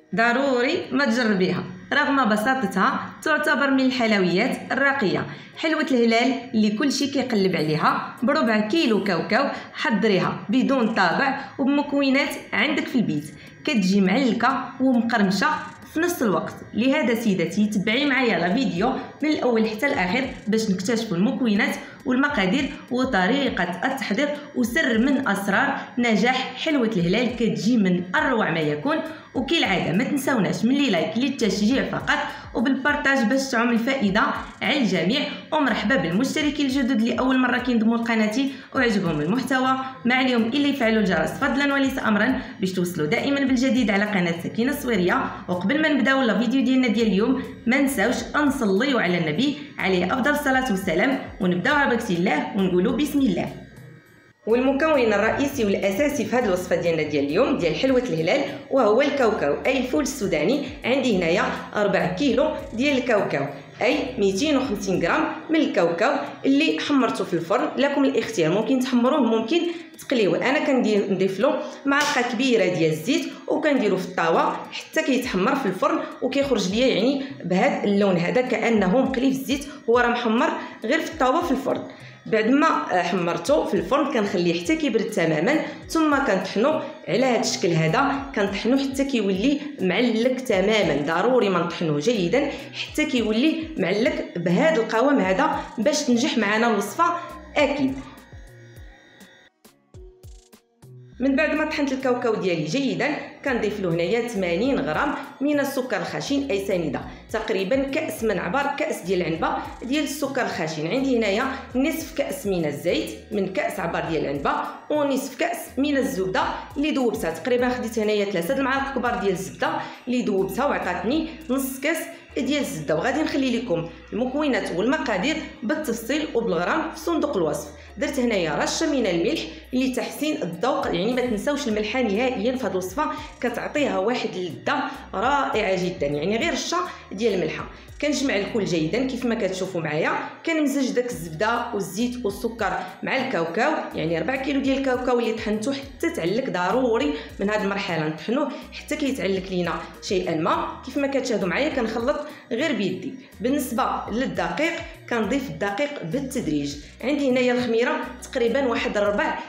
ضروري ما تجربيها. رغم بساطتها تعتبر من الحلويات الراقيه. حلوه الهلال اللي كلشي كيقلب عليها بربع كيلو كاوكاو. حضريها بدون طابع وبمكونات عندك في البيت، كتجي معلكه ومقرمشه في نفس الوقت. لهذا سيدتي تبعي معايا لا فيديو من الاول حتى الاخير باش نكتشفوا المكونات والمقادير وطريقه التحضير وسر من اسرار نجاح حلوه الهلال. كتجي من اروع ما يكون. وكالعاده ما تنساوناش من لي لايك للتشجيع فقط وبالبارطاج باش تعم الفائده على الجميع. ومرحبا بالمشتركين الجدد اللي اول مره كينضموا لقناتي وعجبهم المحتوى. ما عليهم الا يفعلوا الجرس فضلا وليس امرا باش توصلوا دائما بالجديد على قناه سكينه الصويريه. وقبل ما نبداو لا فيديو ديالنا ديال اليوم ما نساوش نصليوا على النبي عليه افضل الصلاه والسلام ونبداو على بركه الله ونقولوا بسم الله. والمكون الرئيسي والاساسي في هذه الوصفه ديالنا ديال اليوم ديال حلوه الهلال وهو الكاوكاو اي الفول السوداني. عندي هنايا 4 كيلو ديال الكاوكاو اي 250 غرام من الكاوكاو اللي حمرته في الفرن. لكم الاختيار، ممكن تحمروه ممكن تقليوه. انا كندير نضيف له معلقه كبيره ديال الزيت وكنديرو في الطاوه حتى كيتحمر في الفرن وكيخرج ليا يعني بهذا اللون هذا كانه مقلي في الزيت. هو راه محمر غير في الطاوه في الفرن. بعد ما حمرته في الفرن كنخليه حتى كيبرد تماما ثم كنطحنو على هذا الشكل هذا. كنطحنو حتى كيولي معلك تماما. ضروري ما نطحنوه جيدا حتى كيولي معلك بهذا القوام هذا باش تنجح معنا الوصفه اكيد. من بعد ما طحنت الكاوكاو ديالي جيدا كنضيف له هنايا 80 غرام من السكر الخشن اي سنيده، تقريبا كاس من عبار كاس ديال العنبه ديال السكر الخشن. عندي هنايا نصف كاس من الزيت من كاس عبار ديال العنبه ونصف كاس من الزبده اللي ذوبتها. تقريبا خديت هنايا 3 المعالق كبار ديال الزبده اللي ذوبتها وعطاتني نص كاس ديال الزبده. وغادي نخلي لكم المكونات والمقادير بالتفصيل وبالغرام في صندوق الوصف. درت هنايا رشه من الملح لتحسين الذوق، يعني ما تنساوش الملح نهائيا في هذه الوصفه كتعطيها واحد اللذه رائعه جدا. يعني غير رشه ديال الملحه. كنجمع الكل جيدا كيف ما كتشوفوا معايا. كنمزج داك الزبده والزيت والسكر مع الكاوكاو، يعني 4 كيلو ديال الكاوكاو اللي طحنتوه حتى تعلك. ضروري من هذه المرحله نطحنوه حتى كيتعلك لينا شيئا ما. كيف ما كتشاهدوا معايا كنخلط غير بيدي. بالنسبه للدقيق كنضيف الدقيق بالتدريج. عندي هنايا الخميره تقريبا واحد الربع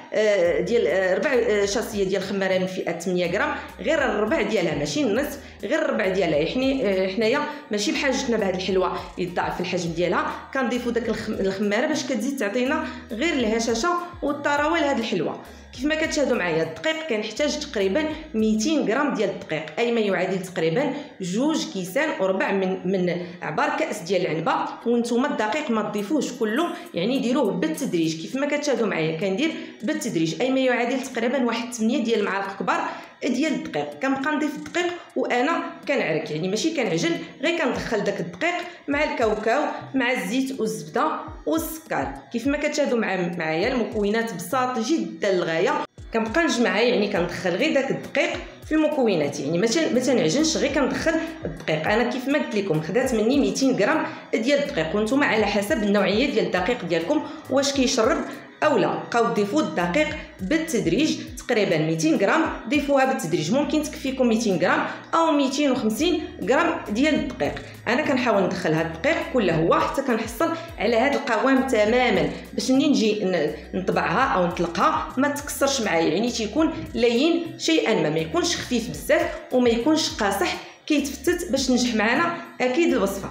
ديال ربع شاصيه ديال الخماره من فئه 8 غرام، غير الربع ديالها ماشي النصف، غير الربع ديالها. حنايا ماشي بحاجتنا بهذه الحلوه يضاعف في الحجم ديالها. كنضيفوا داك الخماره باش كتزيد تعطينا غير الهشاشه والطراوه لهذه الحلوه. كيف ما كتشاهدوا معايا الدقيق كنحتاج تقريبا 200 غرام ديال الدقيق اي ما يعادل تقريبا 2 كيسان وربع من عبار كاس ديال العنبه. وانتم الدقيق ما تضيفوش كله، يعني ديروه بالتدريج. كيف ما كتشاهدوا معايا كندير بالتدريج اي ما يعادل تقريبا واحد 8 ديال المعالق كبار ديال الدقيق. كنبقى نضيف الدقيق وانا كنعرك، يعني ماشي كنعجن، غير كندخل داك الدقيق مع الكاوكاو مع الزيت والزبده والسكر. كيف ما كتشاهدوا معايا المكونات بساطه جدا للغايه. كنبقى نجمعها، يعني كندخل غير داك الدقيق في المكونات، يعني ما تنعجنش، غير كندخل الدقيق. انا كيف ما قلت لكم خدات مني 200 غرام ديال الدقيق، وانتم على حسب النوعيه ديال الدقيق ديالكم واش كيشرب او لا. بقاو تضيفوا الدقيق بالتدريج تقريبا 200 غرام ضيفوها بالتدريج. ممكن تكفيكم 200 غرام او 250 غرام ديال الدقيق. انا كنحاول ندخل هذا الدقيق كله هو حتى كنحصل على هذا القوام تماما باش منين نجي نطبعها او نطلقها ما تكسرش معايا، يعني تيكون لين شيئا ما يكونش خفيف بزاف وما يكونش قاصح كيتفتت باش تنجح معنا اكيد الوصفه.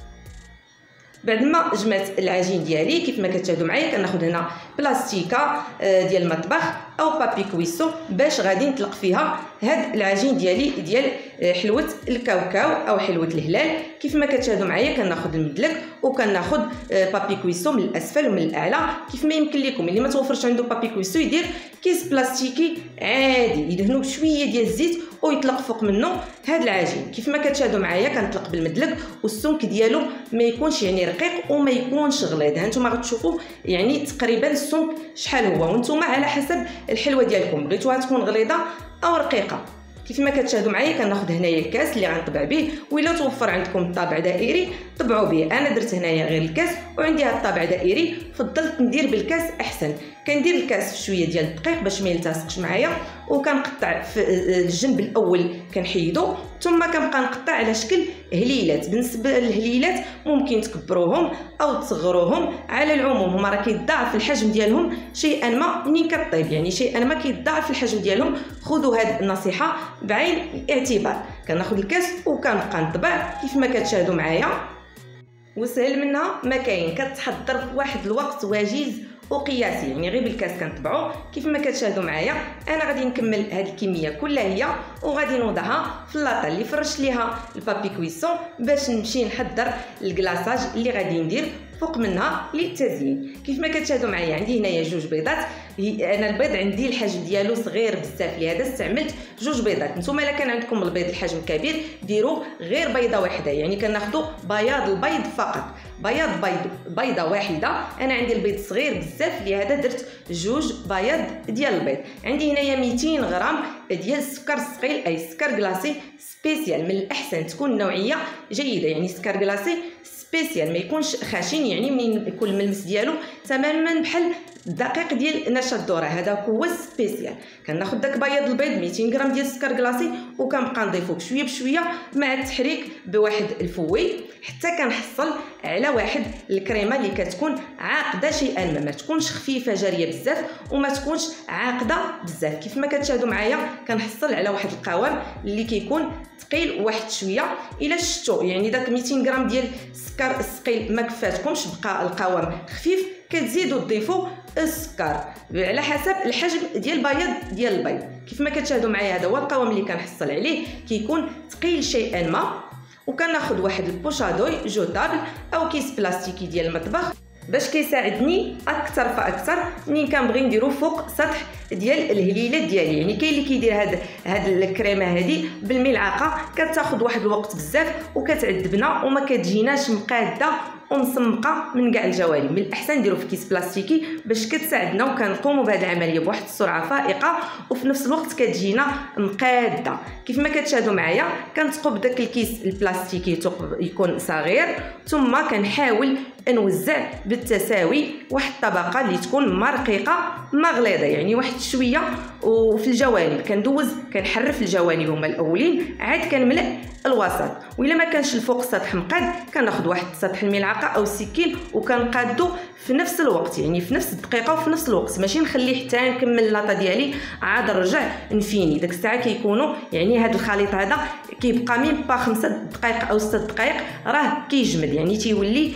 بعد ما جمعت العجين ديالي كيف ما كتشاهدوا معايا كناخذ هنا بلاستيكه ديال المطبخ او بابي كويسو باش غادي نطلق فيها هاد العجين ديالي ديال حلوه الكاوكاو او حلوه الهلال. كيف ما كتشاهدوا معايا كناخذ المدلك وكناخذ بابي كويسو من الاسفل ومن الاعلى. كيف ما يمكن لكم اللي ما توفرش عنده بابي كويسو يدير كيس بلاستيكي عادي يدهنوا بشويه ديال الزيت ويطلق فوق منه هاد العجين. كيف ما كتشاهدوا معايا كنطلق بالمدلك والسمك ديالو ما يكونش يعني رقيق وما يكونش غليظ. هانتوما غتشوفوا يعني تقريبا السمك شحال هو، وانتوما على حسب الحلوه ديالكم بغيتوها تكون غليظه او رقيقه. كيف ما كتشاهدوا معايا كناخذ هنايا الكاس اللي غنطبع به، وإلا توفر عندكم الطابع دائري طبعوا به. انا درت هنايا غير الكاس وعندي هذا الطابع دائري، فضلت ندير بالكاس احسن. كندير الكاس في شويه ديال الدقيق باش ما يلتصقش معايا، وكنقطع في الجنب الاول كنحيدو، ثم كنبقى نقطع على شكل هليلات. بالنسبه للهليلات ممكن تكبروهم او تصغروهم، على العموم هما راه كيتضاعف الحجم ديالهم شيئا ما منين كطيب، يعني شيئا ما كيتضاعف الحجم ديالهم. خذوا هذه النصيحه بعين الاعتبار. كناخذ الكاس وكنبقى نطبع كيف ما كتشاهدوا معايا، وسهل منها ما كاين، كتحضر في واحد الوقت وجيز وقياسي، يعني غير بالكاس كنطبعوا كيف ما كتشاهدوا معايا. انا غادي نكمل هذه الكميه كلها هي، وغادي نوضعها في اللاطه اللي فرشت ليها البابي كويسون باش نمشي نحضر الكلاصاج اللي غادي ندير فوق منها للتزيين. كيف ما كتشاهدوا معايا عندي هنايا جوج بيضات. انا البيض عندي الحجم ديالو صغير بزاف، لهذا استعملت جوج بيضات. نتوما الا كان عندكم البيض الحجم كبير ديروا غير بيضه واحده، يعني كناخذوا بياض البيض فقط، بيضه واحده. انا عندي البيض صغير بزاف لهذا درت جوج بياض ديال البيض. عندي هنايا 200 غرام ديال السكر الثقيل، اي سكر كلاصي سبيسيال. من الاحسن تكون نوعيه جيده، يعني سكر كلاصي سبيسيال ما يكونش خشن، يعني منين يكون الملمس ديالو تماما بحال الدقيق ديال نشا الذره، هذا هو سبيسيال. كناخذ داك بياض البيض 200 غرام ديال السكر كلاصي وكنبقى نضيفو بشويه بشويه مع التحريك بواحد الفوي حتى كنحصل على واحد الكريمه اللي كتكون عاقده شيئا ما تكونش خفيفه جاريه بزاف وما تكونش عاقده بزاف. كيف ما كتشاهدوا معايا كنحصل على واحد القوام اللي كيكون ثقيل واحد شويه. الا شفتوا يعني داك 200 غرام ديال السكر الثقيل ما كفاتكمش بقى القوام خفيف، كتزيدوا تضيفوا السكر على حسب الحجم ديال البياض ديال البيض. كيف ما كتشاهدوا معايا هذا هو القوام اللي كنحصل عليه، كيكون ثقيل شيئا ما. وكناخذ واحد البوشادوي جوتابل او كيس بلاستيكي ديال المطبخ باش كيساعدني اكثر فاكثر منين كنبغي نديرو فوق سطح ديال الهليلات ديالي. يعني كاين اللي كيدير هاد الكريمه هذه بالملعقه، كتاخذ واحد الوقت بزاف وكتعذبنا وما كتجيناش مقاده ومسمقه من كاع الجوانب. من الاحسن نديرو في كيس بلاستيكي باش كتساعدنا وكنقوموا بهذه العمليه بواحد السرعه فائقه وفي نفس الوقت كتجينا مقاده. كيف ما كتشاهدوا معايا كنثقب داك الكيس البلاستيكي يكون صغير، ثم كنحاول نوزع بالتساوي واحد الطبقه اللي تكون مرقيقه ما غليظه، يعني واحد شويه. وفي الجوانب كندوز كنحرف الجوانب هما الاولين، عاد كنملأ الوسط. وإلا ما كانش الفوق السطح مقاد كناخذ واحد سطح الملعقه او السكين وكنقادو في نفس الوقت، يعني في نفس الدقيقه وفي نفس الوقت، ماشي نخليه حتى نكمل اللاطه ديالي عاد نرجع نفيني. داك الساعه كيكونوا يعني هذا الخليط هذا كيبقى ميم با 5 دقائق او 6 دقائق راه كيجمد، يعني تيولي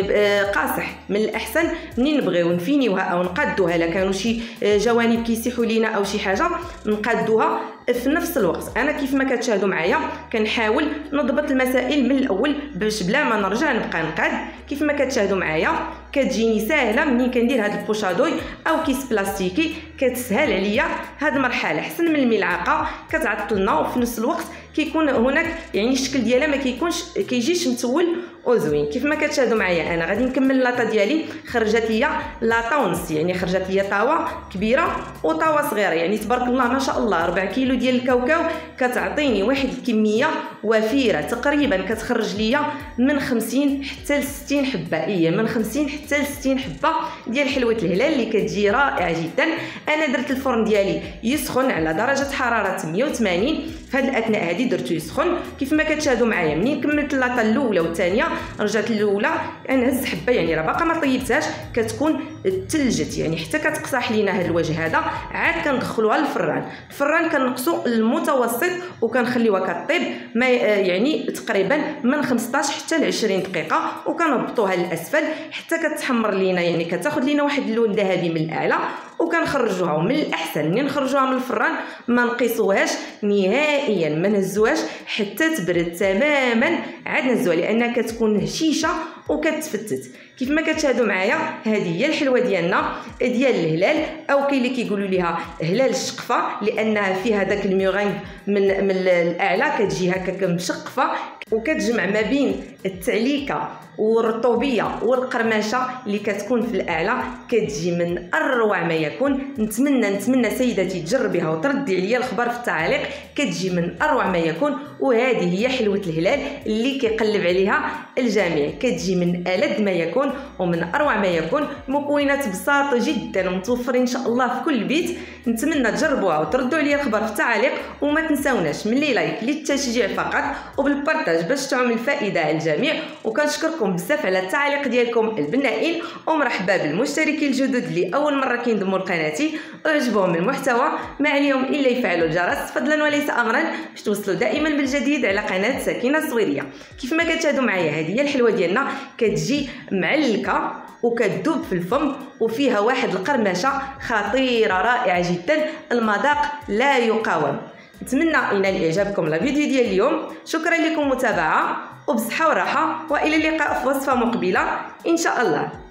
قاصح. من الاحسن منين نبغيو نفينيوها او نقادوها، الا كانوا شي جوانب كيسيحوا لينا او شي حاجه نقادوها في نفس الوقت. انا كيف ما كتشاهدوا معايا كنحاول نضبط المسائل من الاول باش بلا ما نرجع نبقى نقاد. كيف ما كتشاهدوا معايا كتجيني ساهله منين كندير هذا البوشادوي او كيس بلاستيكي، كتسهل عليا هذه المرحله احسن من الملعقه كتعطلنا، وفي نفس الوقت كيكون هناك يعني الشكل ديالها ما كيجيش متول وزوين. كيف ما كتشاهدوا معايا انا غادي نكمل اللاطه ديالي. خرجت ليا لاطه ونص، يعني خرجت ليا طاوه كبيره وطاوه صغيره، يعني تبارك الله ما شاء الله 4 كيلو ديال الكاوكاو كتعطيني واحد الكميه وفيره. تقريبا كتخرج ليا من 50 حتى ل 60 حبه، من 50 حتى ل 60 حبه ديال حلوه الهلال اللي كتجي رائعه جدا. انا درت الفرن ديالي يسخن على درجه حراره 180. في هذه الاثناء هذه درتو يسخن. كيف ما كتشاهدوا معايا منين كملت اللاطه الاولى والثانيه رجعت الاولى نهز حبه، يعني راه باقا ما طيبتهاش كتكون تلجت، يعني حتى كتقصح لينا هذا الوجه هذا. عاد كندخلوها للفران. الفران كنقصوا المتوسط وكنخليوها كطيب ما يعني تقريبا من 15 حتى ل 20 دقيقه، وكنهبطوها للاسفل حتى كتحمر لينا، يعني كتاخذ لينا واحد اللون ذهبي من الاعلى وكنخرجوها. ومن الاحسن منين نخرجوها من الفران ما نقيسوهاش نهائيا، ما نهزوهاش حتى تبرد تماما عاد نهزوها لانها كتكون هشيشه وكتفتت. كيف ما كتشاهدوا معايا هذه هي الحلوه ديالنا ديال الهلال، او كاين اللي كيقولوا ليها هلال الشقفه لانها فيها داك الميغانغ من الاعلى كتجي هكاك مشقفه وكتجمع ما بين التعليكه والرطوبيه والقرمشه اللي كتكون في الاعلى، كتجي من اروع ما يكون. نتمنى سيدتي تجربيها وتردي عليا الخبر في التعليق، كتجي من اروع ما يكون. وهذه هي حلوه الهلال اللي كيقلب عليها الجميع، كتجي كتجي من ألذ ما يكون ومن أروع ما يكون. المكونات بساطة جدا ومتوفرين إن شاء الله في كل بيت. نتمنى تجربوها وتردوا عليا الخبر في التعاليق، وما تنساوناش من لي لايك للتشجيع فقط وبالبارطاج باش تعم الفائدة على الجميع. وكنشكركم بزاف على التعاليق ديالكم البنائين، ومرحبا بالمشتركين الجدد اللي أول مرة كينضموا لقناتي ويعجبهم المحتوى. ما عليهم إلا يفعلوا الجرس فضلا وليس أمرا باش توصلوا دائما بالجديد على قناة سكينة الصويرية. كيف ما كتشاهدوا معايا هذه هي الحلوة ديالنا، كتجي معلكة وكتذوب في الفم وفيها واحد القرمشه خطيره رائعه جدا، المذاق لا يقاوم. نتمنى ينال اعجابكم الفيديو ديال اليوم. شكرا لكم متابعه وبصحه وراحه، والى اللقاء في وصفه مقبله ان شاء الله.